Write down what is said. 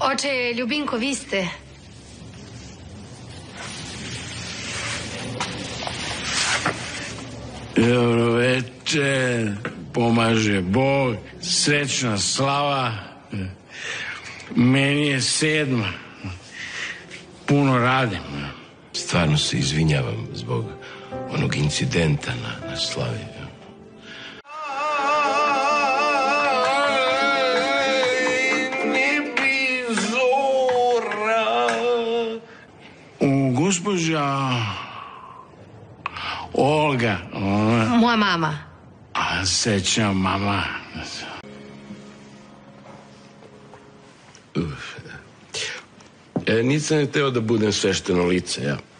Oče, Ljubinko, vi ste? Dobro večer, pomaže Bog, srećna slava. Meni je 7. Puno radim. Stvarno se izvinjavam zbog onog incidenta na slavi. Gospođa Olga. Moja mama. Sećam, mama. Nisam hteo da budem svešteno lice, ja.